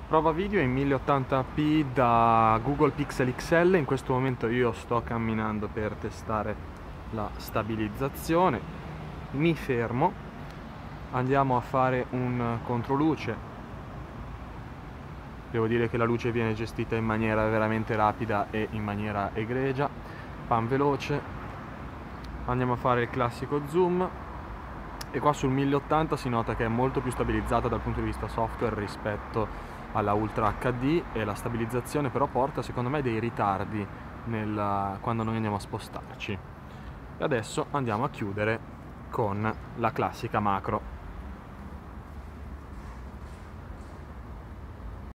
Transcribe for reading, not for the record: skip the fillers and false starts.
Prova video in 1080p da Google Pixel XL. In questo momento io sto camminando per testare la stabilizzazione. Mi fermo, andiamo a fare un controluce. Devo dire che la luce viene gestita in maniera veramente rapida e in maniera egregia. Pan veloce, andiamo a fare il classico zoom e qua sul 1080 si nota che è molto più stabilizzata dal punto di vista software rispetto alla Ultra HD, e la stabilizzazione però porta secondo me dei ritardi quando noi andiamo a spostarci. E adesso andiamo a chiudere con la classica macro.